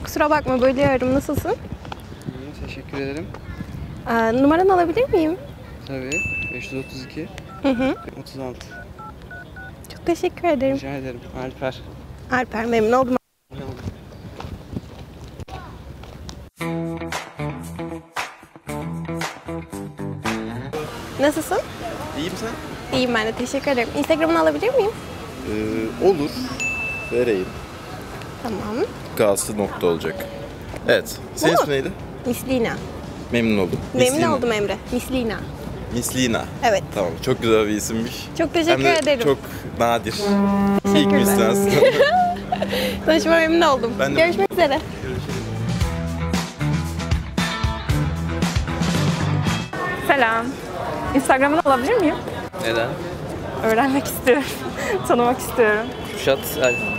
Kusura bakma bölüyorum. Nasılsın? İyiyim, teşekkür ederim. Numaranı alabilir miyim? Tabii. 532 Hı. 36. Çok teşekkür ederim. Rica ederim. Alper. Alper, memnun oldum. Nasılsın? İyiyim sen? İyiyim ben de, teşekkür ederim. Instagram'ını alabilir miyim? Olur. Vereyim. Tamam. Gazlı nokta olacak. Evet. Senin ismin neydi? Mislina. Memnun oldum. Memnun Mislina. oldum Emre. Mislina. Mislina. Evet. Tamam. Çok güzel bir isimmiş. Çok teşekkür Hem de ederim. çok nadir. İlk Teşekkürler. mislinasın. Tanışma memnun oldum. Ben de Görüşmek üzere. Selam. Instagram'ını alabilir miyim? Neden? Öğrenmek istiyorum. Tanımak istiyorum. Kuşat Alper.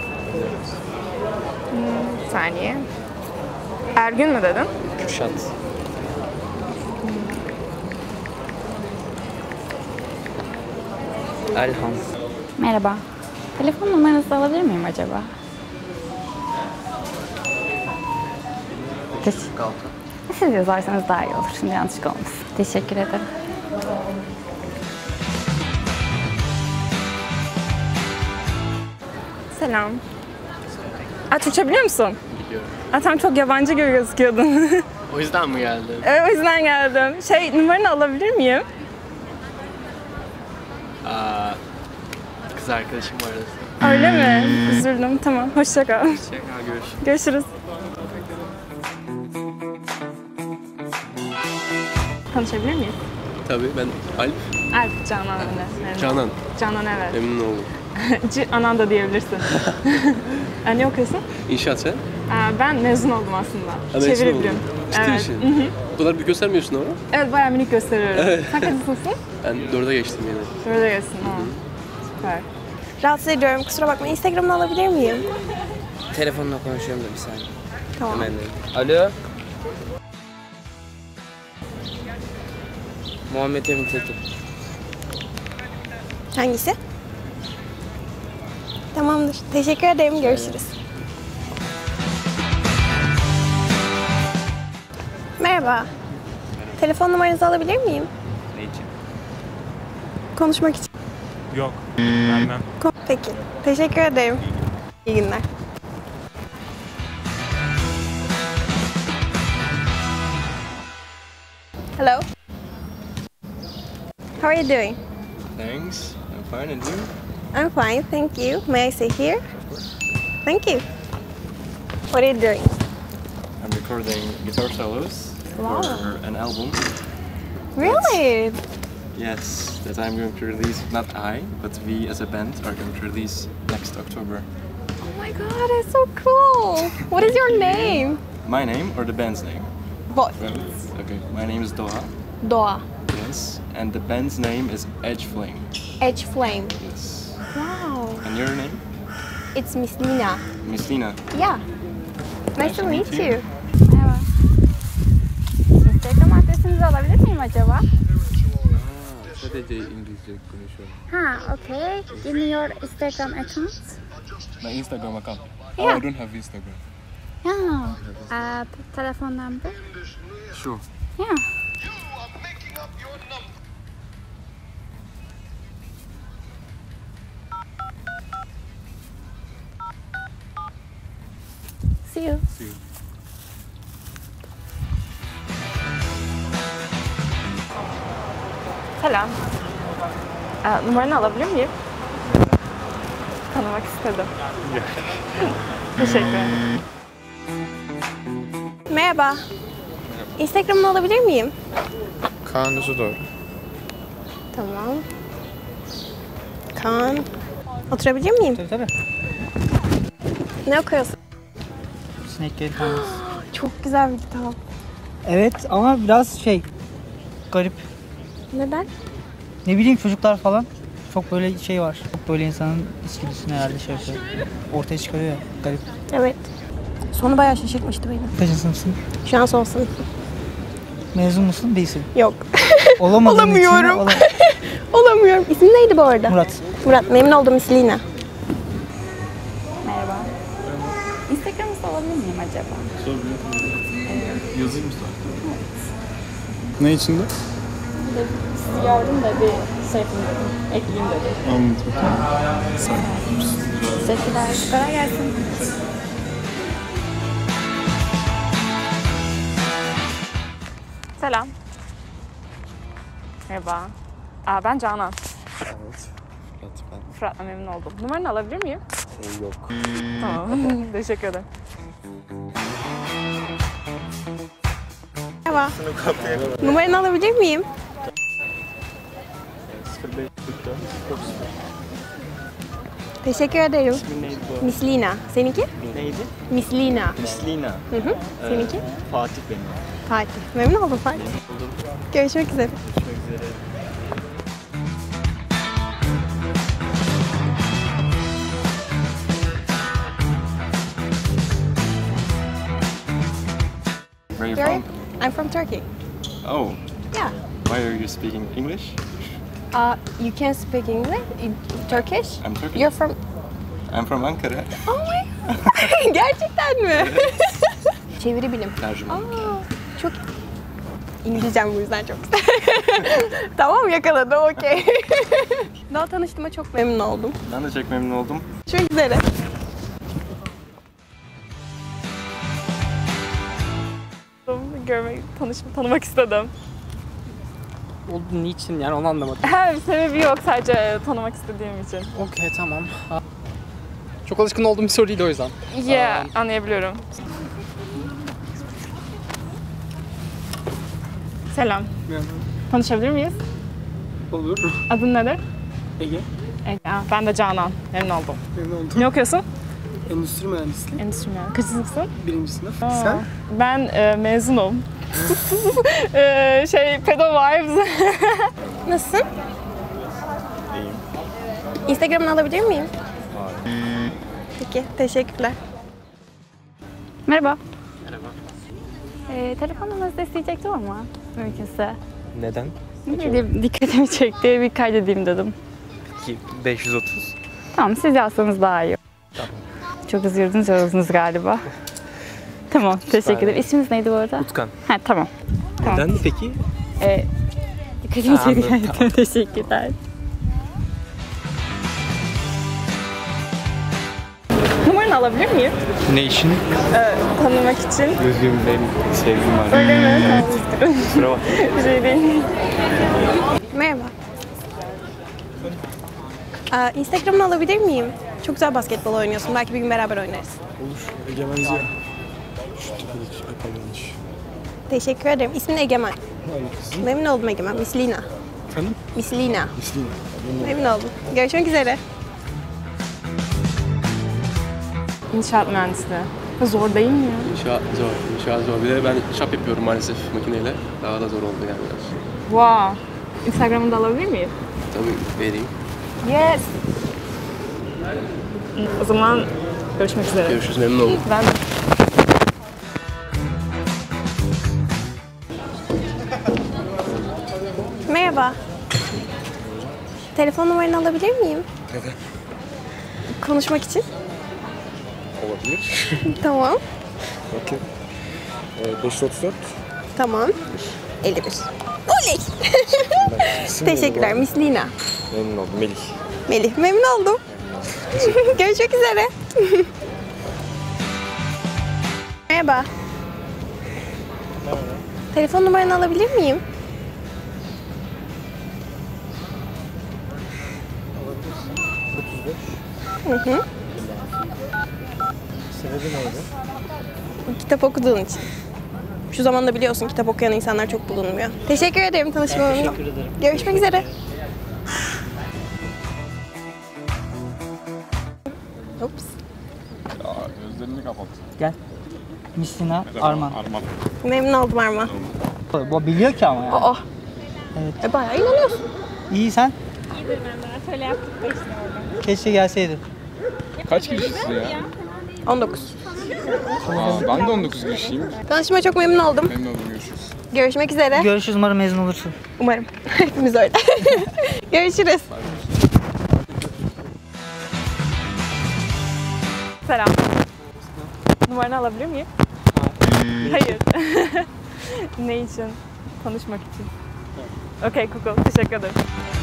Bir saniye. Ergün mü dedin? Kuşat. Elhan. Merhaba. Telefon numaranızı alabilir miyim acaba? Siz yazarsanız daha iyi olur. Şimdi yanlışlık olmasın. Teşekkür ederim. Selam. Türkçe biliyor musun? Biliyorum. Tamam, çok yabancı gibi gözüküyordun. O yüzden mi geldin? Evet, o yüzden geldim. Numaranı alabilir miyim? Kız arkadaşım var arasında. Öyle mi? Üzüldüm. Tamam. Hoşça kal. Görüşürüz. Görüşürüz. Tanışabilir miyiz? Tabii ben Alp. Alp, Canan öyle. Canan. Canan, evet. Memnun oldum. Anan da diyebilirsin. Ne okuyorsun? İnşaat sen? Ben mezun oldum aslında. Mezun Çeviri oldun. biliyorum. Ciddi Evet. misin? O kadar bir göstermiyorsun ama. Evet, bayağı minik gösteriyorum. Sen kaç sınıfsın? Ben 4'e geçtim yine. Böyle gelsin. Süper. Rahatsız ediyorum. Kusura bakma. Instagram'ını alabilir miyim? Telefonla konuşuyorum da bir saniye. Tamam. Hemen de. Alo. Muhammed Emin Tekin. Hangisi? Tamamdır. Teşekkür ederim. Görüşürüz. Merhaba. Telefon numaranızı alabilir miyim? Ne için? Konuşmak için. Yok. Vermem. Peki. Teşekkür ederim. İyi günler. Hello. How are you doing? Thanks. I'm fine and you? I'm fine, thank you. May I sit here? Thank you. What are you doing? I'm recording guitar solos for an album. Really? Yes, that I'm going to release, not I, but we as a band are going to release next October. Oh my god, it's so cool. What is your name? My name or the band's name? Both. Okay, my name is Doha. Doğa. Yes, and the band's name is Edge Flame. Edge Flame. Yes. Wow. And your name? It's Miss Nina. Miss Nina. Yeah. Nice to meet you. Merhaba. Instagram adresinizi alabilir miyim acaba? Sadece İngilizce konuşuyorum. Okay. Give me your Instagram account. My Instagram account. Yeah. Oh, I don't have Instagram. Yeah. Telephone number? Sure. Yeah. See you. See you. Selam. Numaranı alabilir miyim? Tanımak istedim. Teşekkür ederim. Merhaba. Instagram'ını alabilir miyim? Kaan Üzüdoğru. Tamam. Kaan. Oturabilir miyim? Tabii. Ne okuyorsun? Snake Game Finals. Çok güzel bir kitap. Evet ama biraz garip. Neden? Ne bileyim çocuklar falan. Çok böyle var. Çok böyle insanın içgüdüsünü herhalde yapıyor. Ortaya çıkarıyor ya. Garip. Evet. Sonu bayağı şaşırtmıştı beni. Kaçıncı sınıfsın? Şu an son sınıfım. Mezun musun? Değilsin. Yok. Olamadığın için Olamıyorum. Olamıyorum. İsmin neydi bu arada? Murat. Murat. Memnun oldum, Mislina. Merhaba. Instagram'ınızı alabilir miyim acaba? acaba? Yazayım mı sana? Ne içinde? Gördüm de bir şey yapayım dedim. Ekleyeyim dedim. Anladım. Teşekkürler. Kolay gelsin. Selam. Merhaba. Ben Canan. Evet. Ben. Fırat'la memnun oldum. Numaranı alabilir miyim? Yok. Tamam. Teşekkür ederim. Merhaba. Numaranı alabilir miyim? Teşekkür ederim. Neydi bu? Mislina. Seninki? Neydi? Mislina. Mislina. Hı hı. Seninki? Fatih benim. Fatih. Memnun oldum Fatih. Görüşmek üzere. Görüşmek üzere. Where are you Gary? from? I'm from Turkey. Oh, Yeah. why are you speaking English? You can speak English? Turkish? I'm Turkish. You're from... I'm from Ankara. Oh my... Gerçekten mi? Çeviri bilim. Tercüman. Çok... İngilizcem bu yüzden çok Tamam yakaladım, okey. Daha tanıştığıma çok memnun oldum. Ben de çok memnun oldum. Görüşmek üzere. Tanımak istedim. Oldu niçin yani onu anlamadım. Her bir sebebi yok, sadece tanımak istediğim için. Okey tamam. Çok alışkın olduğum bir soru değil o yüzden. Yeah, anlayabiliyorum. Selam. Tanışabilir miyiz? Olur. Adın nedir? Ege. Ege. Ben de Canan. Memnun oldum. Memnun oldum. Ne okuyorsun? Endüstri mühendisliği. Endüstri mühendisliği. Kaçıncı sınıfsın? 1. sınıf. Aa, Sen? Ben mezunum. Pedo Vibes. Nasılsın? İyiyim. Instagram'ını alabilir miyim? Hayır. Peki, teşekkürler. Merhaba. Merhaba. Telefon numaranızı isteyecektim ama mümkünse. Neden? Ne bileyim, dikkatimi çekti, bir kaydedeyim dedim. 530. Tamam, siz yazsanız daha iyi. Tamam. Çok yoruldunuz galiba. Tamam, teşekkür ederim. İsminiz neydi bu arada? Utkan. Ha, tamam. Tamam. Neden peki? Dikkatimi Ha, çekti. anladım, tamam. Teşekkürler. Numaranı alabilir miyim? Ne için? Tanımak için. Gözüm benim sevgilim var. Öyle mi? Tamam. Bravo. Bir şey değil. Merhaba. Instagram'ını alabilir miyim? Çok güzel basketbol oynuyorsun. Belki bir gün beraber oynarız. Olur. Egemen Ziya. Şu tepedeki epey yanlış. Teşekkür ederim. İsmin Egemen. Hangi Memnun oldum Egemen. Mislina. Efendim? Mislina. Mislina. Memnun oldum. Görüşmek üzere. İnşaat mühendisliği. Zor değil mi ya? İnşaat zor. Bir de ben şap yapıyorum maalesef makineyle. Daha da zor oldu yani biraz. Wow. Instagram'ını da alabilir miyim? Tabii vereyim. Yes. O zaman görüşmek üzere. Görüşürüz, memnun oldum. Ben Merhaba. Telefon numaranı alabilir miyim? Neden? Konuşmak için. Olabilir. Tamam. Okey. 534. Tamam. 51. Oley! Teşekkürler. Mislina. Memnun oldum. Melih. Melih. Memnun oldum. Görüşmek üzere. Merhaba. Telefon numaranı alabilir miyim? Hı hı. Sebebi neydi? Kitap okuduğun için. Şu zamanda biliyorsun kitap okuyan insanlar çok bulunmuyor. Teşekkür ederim tanışmamızda. Teşekkür ederim. Görüşmek üzere. Ups. Gözlerini kapat. Gel. Mislina, Arman. Arman. Memnun oldum Arman. Bu biliyor ki ama yani. Aa. Evet. Bayağı inanıyorsun. İyi sen? İyidir ben de. Öyle yaptık da işte orada. Keşke gelseydin. Kaç girişlisin ya? 19. Ben de 19 girişliyim. Tanışma çok memnun oldum. Memnun oldum, görüşürüz. Görüşmek üzere. Görüşürüz, umarım mezun olursun. Umarım. Hepimiz öyle. Görüşürüz. Selam. Numaranı alabilir miyim? Hayır. Ne için? Tanışmak için. Okey, Google. Teşekkür ederim.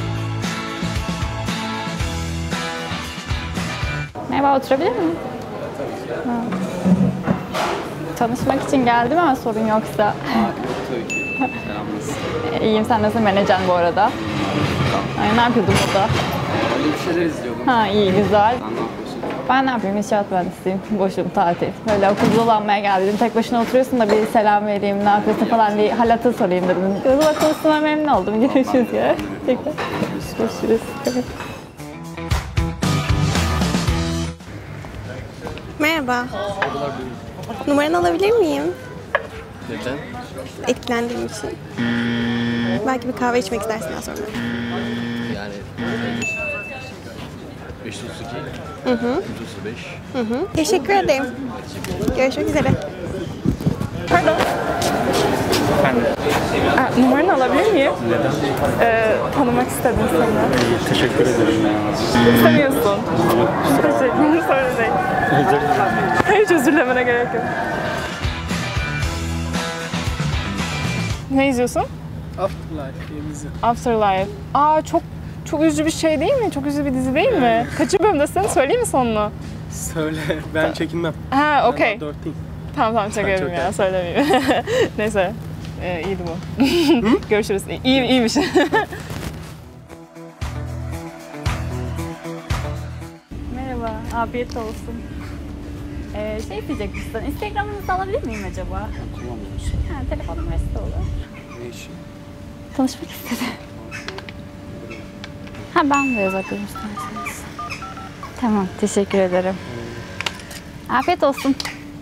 Merhaba, oturabilir miyim? Ha. Tanışmak için geldim ama sorun yoksa. İyiyim, sen nasılsın? Menajer bu arada. Ay, ne yapıyordun burada? Öyle bir şeyler izliyordum. Ha, iyi, güzel. Sen ne yapıyorsun? Ben ne yapayım? İnşaat mühendisiyim. Boşum, tatil. Böyle okulda dolanmaya geldim. Tek başına oturuyorsun da bir selam vereyim, ne yapıyorsun falan bir hal hatır sorayım dedim. Kızıma konuştuğuma memnun oldum. Görüşürüz ya. Tekrar. Görüşürüz. Evet. Merhaba. Numaranı alabilir miyim? Neden? Etkilendiğim için. Belki bir kahve içmek istersin daha sonra. Yani 532, 135. Teşekkür ederim. Görüşmek üzere. Pardon. Efendim? Numaranı alabilir miyim? Neden? Tanımak istedim seni. Teşekkür ederim ya. İstemiyorsun. Teşekkür ederim. Sorun değil. Hiç özür dilemene gerek yok. Ne izliyorsun? Afterlife diye dizi. Afterlife. Aa, çok üzücü bir şey değil mi? Çok üzücü bir dizi değil mi? Kaçı bölümdesin? Söyleyeyim mi sonunu? Söyle, ben çekinmem. Ha, okey. 4 değil. Tamam çekerim ya, söylemeyeyim. Neyse, iyiydi bu. Görüşürüz. İyiymiş. Merhaba, afiyet olsun. Şey diyecek misin? Instagram'ınızı alabilir miyim acaba? Kullanmıyorsun. Ha, telefon numarası da olur. Ne işin? Tanışmak istedim. Ha, ben de yazabilirim isterseniz. Tamam, teşekkür ederim. Afiyet olsun.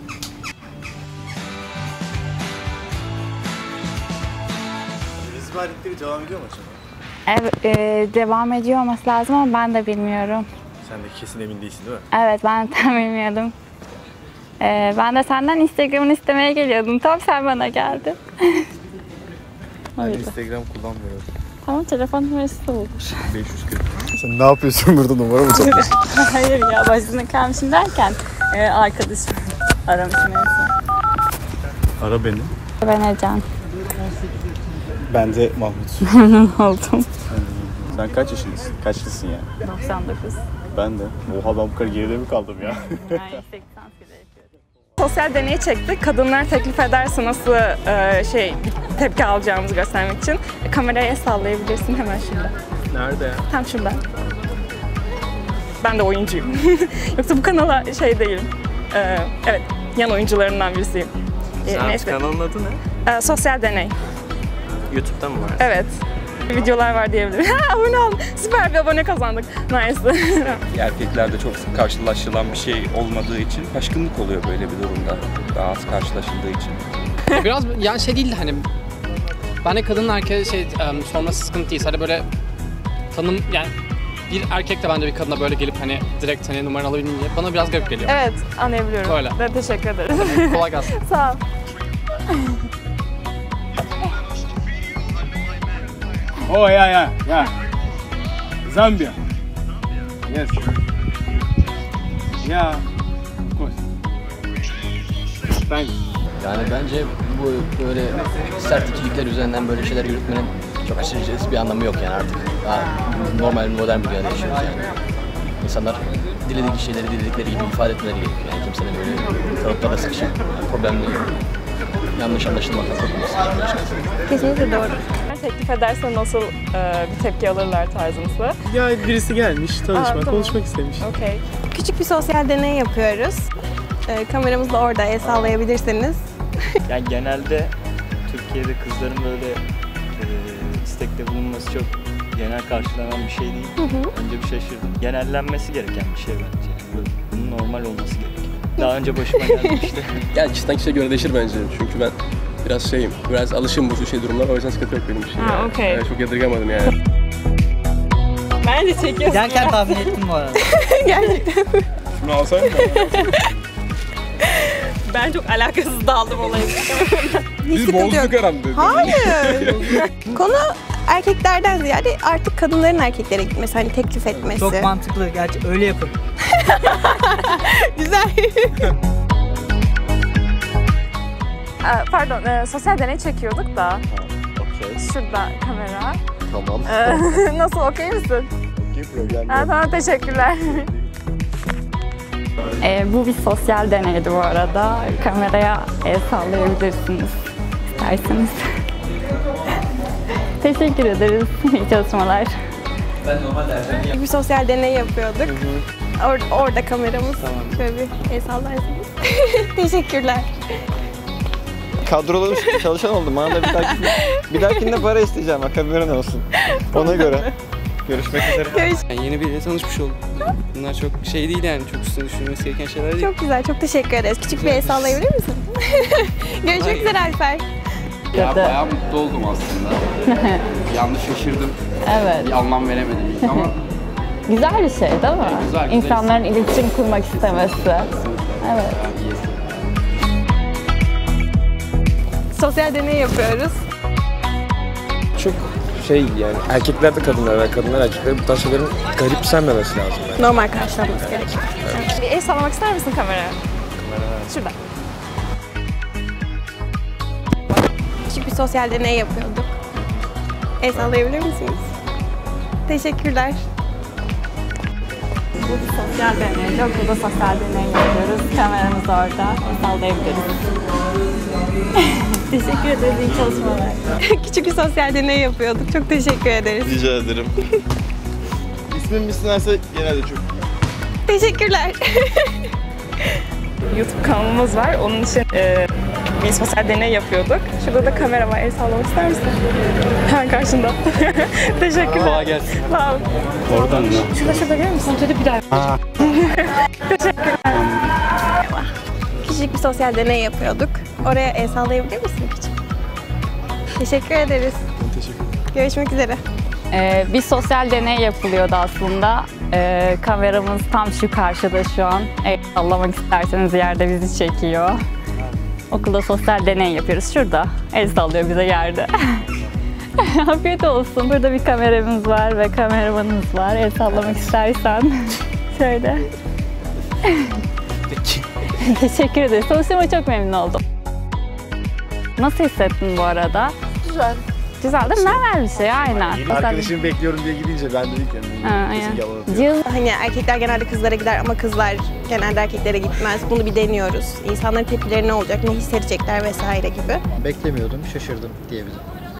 Resim aletleri devam ediyor mu acaba? Evet, devam ediyor olması lazım ama ben de bilmiyorum. Sen de kesin emin değilsin değil mi? Evet, ben de tam bilmiyordum. Ben de senden Instagram'ını istemeye geliyordum. Tam sen bana geldin. Ben Instagram kullanmıyorum. Tamam, telefon numarası da olur. 540. Sen ne yapıyorsun burada, numara mı satıyorsun? Hayır ya, başına kalmışım derken arkadaşım aramışım en son. Ara beni. Ben Ecem. Ben de Mahmut. Memnun oldum. Sen kaç yaşındasın? Kaçlısın yani? 99. Ben de. Oha, ben bu kadar geride mi kaldım ya? Yani yüksek lisans gibi yapıyorum. Sosyal deney çektik. Kadınlar teklif ederse nasıl bir tepki alacağımızı göstermek için. Kameraya sallayabilirsin hemen şurada. Nerede ya? Tam şurada. Ben de oyuncuyum. Yoksa bu kanala değilim. Evet, yan oyuncularından birisiyim. Kanalın adı ne? Sosyal deney. YouTube'da mı var? Evet. Videolar var diyebilirim. Ha, abone ol. Süper bir abone kazandık. Nice. Erkeklerde çok sık karşılaşılan bir şey olmadığı için şaşkınlık oluyor böyle bir durumda. Daha az karşılaşıldığı için. Biraz yani şey değil de hani ben de kadının erkeğe sorması sıkıntı değil. Sadece böyle yani bir erkek de bence bir kadına böyle gelip hani direkt hani numaranı alabilir miyim diye bana biraz garip geliyor. Evet, anlayabiliyorum. Böyle. Ben teşekkür ederim. Kolay gelsin. Sağ ol. Oh yeah. Zambia. Yes. Yeah. Of course. Thanks. Yani bence bu böyle sert içerikler üzerinden böyle şeyler yürütmenin çok aşırı bir anlamı yok yani artık. Daha normal, modern bir dünyada yaşıyoruz yani. İnsanlar dilediği şeyleri diledikleri gibi ifade etmeleri gerekiyor. Yani kimsenin böyle kalıplara sıkışıp problemli, yanlış anlaşılmaktan korkması gerekiyor. Kesinlikle doğru. Teklif ederse nasıl bir tepki alırlar tarzınızı? Ya birisi gelmiş, tanışmak, tamam. konuşmak istemiş. Okey. Küçük bir sosyal deney yapıyoruz. Kameramız da orada, el sallayabilirseniz. Yani genelde Türkiye'de kızların böyle istekte bulunması çok genel karşılanan bir şey değil. Önce bir şaşırdım. Genellenmesi gereken bir şey bence. Yani bunun normal olması gerekiyor. Daha önce başıma gelmişti. Yani kişiden kişiye göre değişir bence. Çünkü ben biraz alışım bu tür durumlar. O yüzden sıkıntı yok benim için. Ha, okey. Yani çok yadırgamadım yani. Bence çekiyorsun. Giderken tahmin ettim bu arada. Gerçekten. Şunu alsaydın mı? Ben çok alakasız daldım olayı. Biz bozduk herhalde. Hayır. Konu erkeklerden ziyade artık kadınların erkeklere gitmesi, hani teklif etmesi. Çok mantıklı. Gerçi öyle yapın. Güzel. Pardon, sosyal deney çekiyorduk da. Okey. Şurada kamera. Tamam. Nasıl, okey misin? Okey, problem yok. Tamam, teşekkürler. Bu bir sosyal deneydi bu arada. Kameraya el sallayabilirsiniz isterseniz. Teşekkür ederiz. İyi çalışmalar. Bir sosyal deney yapıyorduk. Orada kameramız. Şöyle bir el sallarsınız. Teşekkürler. Kadrolu çalışan oldum. Bana da bir dahakinde para isteyeceğim. Bak, haberin olsun. Ona göre. Görüşmek üzere. Yani yeni biriyle tanışmış oldum. Bunlar çok şey değil yani, çok üstüne düşünülmesi gereken şeyler değil. Çok güzel, çok teşekkür ederiz. Küçük bir el sallayabilir misin? Görüşmek üzere Alper. Ya bayağı mutlu oldum aslında. Yanlış şaşırdım. Evet. Bir anlam veremedim ilk ama. Güzel bir şey değil mi? Güzel, İnsanların iletişim kurmak istemesi. Evet. Sosyal deney yapıyoruz. Çok şey yani, erkekler de kadınlar ve kadınlar erkekler bu tarz şeylerin garipsenmemesi lazım. Yani. Normal karşılanması gerekiyor. Bir el sallamak ister misin kameraya? Şurada. Küçük bir sosyal deney yapıyorduk. El sallayabilir misiniz? Teşekkürler. Bu bir sosyal deney. Okulda sosyal deney yapıyoruz. Kameramız orada. El sallayabiliriz. Teşekkür ederiz. İyi çalışmalar. Küçük bir sosyal deney yapıyorduk. Çok teşekkür ederiz. Rica ederim. İsmim isterse genelde çok iyi. Teşekkürler. YouTube kanalımız var. Onun için bir sosyal deney yapıyorduk. Şurada da kamera var. El sallamak ister misin? Hemen karşında. Teşekkürler. Kolay gelsin. Sağ ol. Oradan mı? Şurada görüyor musun? Şöyle bir daha. Teşekkürler. Küçük bir sosyal deney yapıyorduk. Oraya el sallayabilir misin küçük? Teşekkür ederiz. Teşekkür ederim. Görüşmek üzere. Bir sosyal deney yapılıyordu aslında. Kameramız tam şu karşıda şu an. El sallamak isterseniz yerde bizi çekiyor. Okulda sosyal deney yapıyoruz. Şurada. El sallıyor bize yerde. Afiyet olsun. Burada bir kameramız var ve kameramanımız var. El sallamak istersen. Şöyle. Teşekkür ederiz. Tanıştığıma çok memnun oldum. Nasıl hissettin bu arada? Güzel. Güzel değil mi? Normal bir şey, aynen. Yeni arkadaşımı bekliyorum diye gidince ben dedim ki Hani erkekler genelde kızlara gider ama kızlar genelde erkeklere gitmez. Bunu bir deniyoruz. İnsanların tepkileri ne olacak, ne hissedecekler vesaire gibi. Beklemiyordum, şaşırdım diyebilirim.